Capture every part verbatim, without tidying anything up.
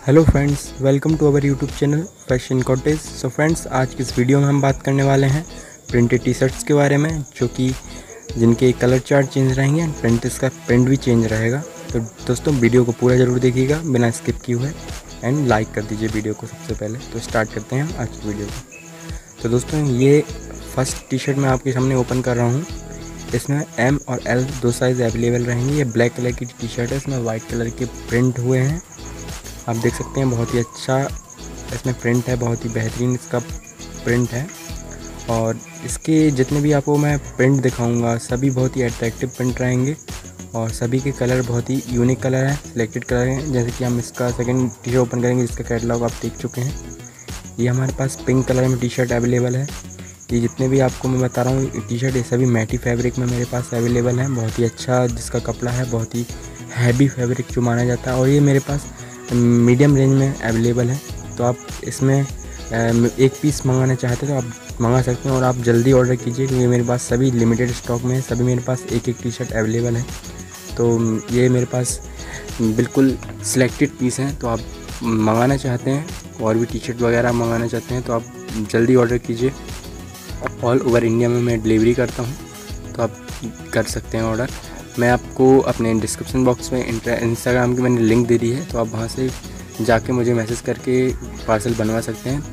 Hello friends, welcome to our YouTube channel fashion cottage. So friends, आज की इस video में हम बात करने वाले हैं प्रिंटेड टी शर्ट्स के बारे में, जो कि जिनके कलर चार्ट चेंज रहेंगे एंड प्रिंट इसका प्रिंट भी चेंज रहेगा। तो दोस्तों, वीडियो को पूरा ज़रूर देखिएगा बिना स्किप किए हुए एंड लाइक कर दीजिए वीडियो को सबसे पहले। तो स्टार्ट करते हैं आज की वीडियो को। तो दोस्तों, ये फर्स्ट टी शर्ट मैं आपके सामने ओपन कर रहा हूँ। इसमें एम और एल दो साइज़ अवेलेबल रहेंगे। ये ब्लैक कलर की टी शर्ट है, इसमें वाइट कलर के प्रिंट हुए हैं। आप देख सकते हैं, बहुत ही अच्छा इसमें प्रिंट है, बहुत ही बेहतरीन इसका प्रिंट है। और इसके जितने भी आपको मैं प्रिंट दिखाऊंगा सभी बहुत ही अट्रैक्टिव प्रिंट रहेंगे और सभी के कलर बहुत ही यूनिक कलर हैं, सिलेक्टेड कलर हैं। जैसे कि हम इसका सेकंड टी शर्ट ओपन करेंगे, जिसका कैटलॉग आप देख चुके हैं। ये हमारे पास पिंक कलर में टी शर्ट अवेलेबल है। ये जितने भी आपको मैं बता रहा हूँ टी शर्ट, ये सभी मैटी फैब्रिक में मेरे पास अवेलेबल हैं। बहुत ही अच्छा जिसका कपड़ा है, बहुत ही हैवी फैब्रिक जो माना जाता है। और ये मेरे पास मीडियम रेंज में अवेलेबल है। तो आप इसमें एक पीस मंगाना चाहते हैं तो आप मंगा सकते हैं और आप जल्दी ऑर्डर कीजिए, क्योंकि मेरे पास सभी लिमिटेड स्टॉक में है। सभी मेरे पास एक एक टी शर्ट अवेलेबल है। तो ये मेरे पास बिल्कुल सिलेक्टेड पीस हैं। तो आप मंगाना चाहते हैं और भी टी शर्ट वगैरह मंगाना चाहते हैं तो आप जल्दी ऑर्डर कीजिए। ऑल ओवर इंडिया में मैं डिलीवरी करता हूँ, तो आप कर सकते हैं ऑर्डर। मैं आपको अपने डिस्क्रिप्शन बॉक्स में इंस्टाग्राम की मैंने लिंक दे दी है, तो आप वहाँ से जाके मुझे मैसेज करके पार्सल बनवा सकते हैं।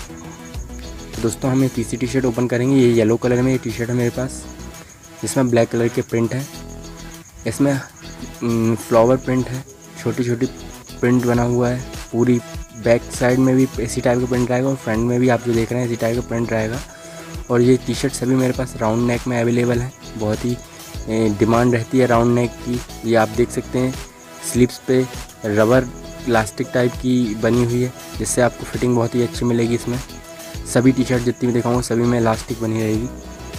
तो दोस्तों, हम एक तीसरी टी शर्ट ओपन करेंगे। ये येलो कलर में ये टी शर्ट है मेरे पास, जिसमें ब्लैक कलर के प्रिंट है। इसमें फ्लावर प्रिंट है, छोटी छोटी प्रिंट बना हुआ है। पूरी बैक साइड में भी इसी टाइप का प्रिंट रहेगा और फ्रंट में भी आप जो देख रहे हैं इसी टाइप का प्रिंट रहेगा। और ये टी शर्ट सभी मेरे पास राउंड नेक में अवेलेबल है। बहुत ही डिमांड रहती है राउंड नेक की। ये आप देख सकते हैं, स्लीव्स पे रबर इलास्टिक टाइप की बनी हुई है, जिससे आपको फिटिंग बहुत ही अच्छी मिलेगी। इसमें सभी टी शर्ट जितनी भी दिखाऊंगा सभी में इलास्टिक बनी रहेगी।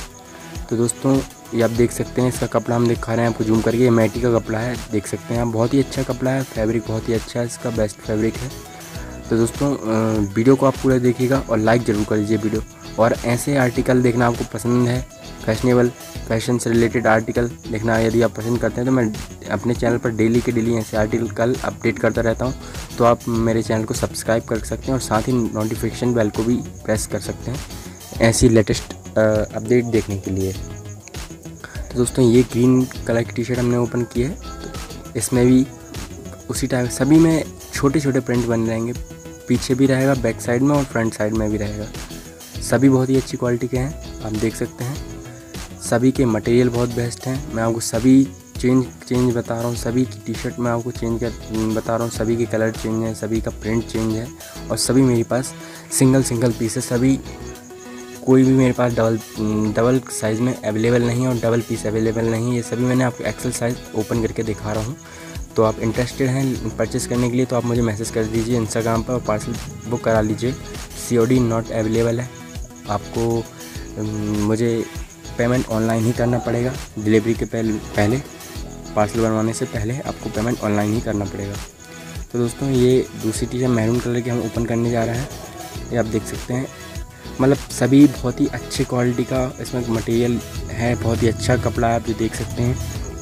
तो दोस्तों, ये आप देख सकते हैं, इसका कपड़ा हम दिखा रहे हैं आपको जूम करके। ये मैटी का कपड़ा है, देख सकते हैं आप। बहुत ही अच्छा कपड़ा है, फैब्रिक बहुत ही अच्छा है, इसका बेस्ट फैब्रिक है। तो दोस्तों, वीडियो को आप पूरा देखिएगा और लाइक ज़रूर कर दीजिए वीडियो। और ऐसे आर्टिकल देखना आपको पसंद है, फैशनेबल फैशन से रिलेटेड आर्टिकल देखना यदि आप पसंद करते हैं, तो मैं अपने चैनल पर डेली के डेली ऐसे आर्टिकल अपडेट करता रहता हूं। तो आप मेरे चैनल को सब्सक्राइब कर सकते हैं और साथ ही नोटिफिकेशन बेल को भी प्रेस कर सकते हैं ऐसी लेटेस्ट अपडेट देखने के लिए। तो दोस्तों, ये ग्रीन कलर की टी शर्ट हमने ओपन की है। तो इसमें भी उसी टाइप सभी में छोटे छोटे प्रिंट बन रहेंगे, पीछे भी रहेगा, बैक साइड में और फ्रंट साइड में भी रहेगा। सभी बहुत ही अच्छी क्वालिटी के हैं, आप देख सकते हैं। सभी के मटेरियल बहुत बेस्ट हैं। मैं आपको सभी चेंज चेंज बता रहा हूँ, सभी की टी शर्ट में आपको चेंज कर बता रहा हूँ। सभी के कलर चेंज है, सभी का प्रिंट चेंज है और सभी मेरे पास सिंगल सिंगल पीस है। सभी कोई भी मेरे पास डबल डबल साइज़ में अवेलेबल नहीं है और डबल पीस अवेलेबल नहीं है। ये सभी मैंने आपको एक्सेल साइज़ ओपन करके दिखा रहा हूँ। तो आप इंटरेस्टेड हैं परचेस करने के लिए तो आप मुझे मैसेज कर दीजिए इंस्टाग्राम पर और पार्सल बुक करा लीजिए। C O D not available है। आपको मुझे पेमेंट ऑनलाइन ही करना पड़ेगा। डिलीवरी के पहले पार्सल बनवाने से पहले आपको पेमेंट ऑनलाइन ही करना पड़ेगा। तो दोस्तों, ये दूसरी टी शर्ट मैरून कलर की हम ओपन करने जा रहे हैं। ये आप देख सकते हैं, मतलब सभी बहुत ही अच्छे क्वालिटी का इसमें मटेरियल है। बहुत ही अच्छा कपड़ा है, आप ये देख सकते हैं।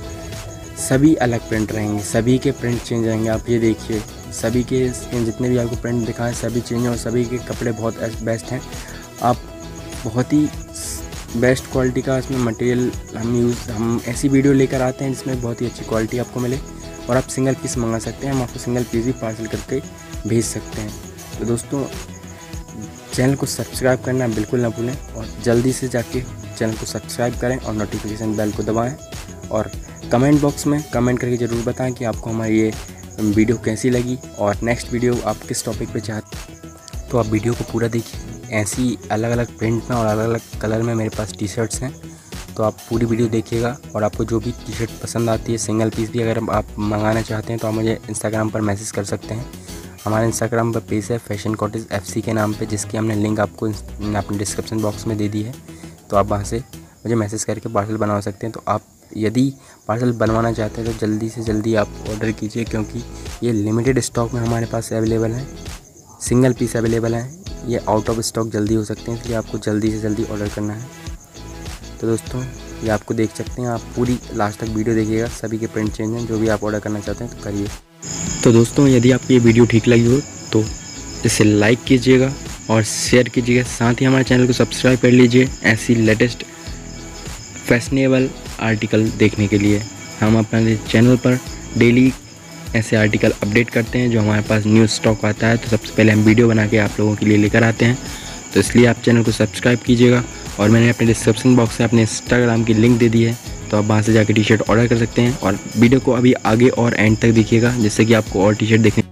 सभी अलग प्रिंट रहेंगे, सभी के प्रिंट चेंज रहेंगे। आप ये देखिए, सभी के जितने भी आपको प्रिंट दिखाएं सभी चेंज हैं और सभी के कपड़े बहुत बेस्ट हैं। आप बहुत ही बेस्ट क्वालिटी का इसमें मटेरियल हम यूज़ हम ऐसी वीडियो लेकर आते हैं जिसमें बहुत ही अच्छी क्वालिटी आपको मिले और आप सिंगल पीस मंगा सकते हैं। हम आपको सिंगल पीस भी पार्सल करके भेज सकते हैं। तो दोस्तों, चैनल को सब्सक्राइब करना बिल्कुल ना भूलें और जल्दी से जाके चैनल को सब्सक्राइब करें और नोटिफिकेशन बेल को दबाएँ। और कमेंट बॉक्स में कमेंट करके ज़रूर बताएं कि आपको हमारी ये वीडियो कैसी लगी और नेक्स्ट वीडियो आप किस टॉपिक पे चाहते हैं। तो आप वीडियो को पूरा देखिए। ऐसी अलग अलग प्रिंट में और अलग अलग कलर में मेरे पास टी शर्ट्स हैं। तो आप पूरी वीडियो देखिएगा और आपको जो भी टी शर्ट पसंद आती है, सिंगल पीस भी अगर आप मंगाना चाहते हैं तो आप मुझे इंस्टाग्राम पर मैसेज कर सकते हैं। हमारे इंस्टाग्राम पर पेज है फैशन कॉटेज एफ सी के नाम पे, जिसकी हमने लिंक आपको अपने डिस्क्रिप्शन बॉक्स में दे दी है। तो आप वहाँ से मुझे मैसेज करके पार्सल बनवा सकते हैं। तो आप यदि पार्सल बनवाना चाहते हैं तो जल्दी से जल्दी आप ऑर्डर कीजिए, क्योंकि ये लिमिटेड स्टॉक में हमारे पास अवेलेबल है। सिंगल पीस अवेलेबल है, ये आउट ऑफ स्टॉक जल्दी हो सकते हैं, इसलिए आपको जल्दी से जल्दी ऑर्डर करना है। तो दोस्तों, ये आपको देख सकते हैं, आप पूरी लास्ट तक वीडियो देखिएगा। सभी के प्रिंट चेंज हैं, जो भी आप ऑर्डर करना चाहते हैं तो करिए। तो दोस्तों यदि आपको ये वीडियो ठीक लगी हो तो इसे लाइक कीजिएगा और शेयर कीजिएगा, साथ ही हमारे चैनल को सब्सक्राइब कर लीजिए ऐसी लेटेस्ट फैशनेबल आर्टिकल देखने के लिए। हम अपने चैनल पर डेली ऐसे आर्टिकल अपडेट करते हैं, जो हमारे पास न्यूज़ स्टॉक आता है तो सबसे पहले हम वीडियो बना के आप लोगों के लिए लेकर आते हैं। तो इसलिए आप चैनल को सब्सक्राइब कीजिएगा और मैंने अपने डिस्क्रिप्शन बॉक्स में अपने इंस्टाग्राम की लिंक दे दी है, तो आप वहाँ से जाकर टी शर्ट ऑर्डर कर सकते हैं। और वीडियो को अभी आगे और एंड तक देखिएगा, जिससे कि आपको और टी शर्ट देखने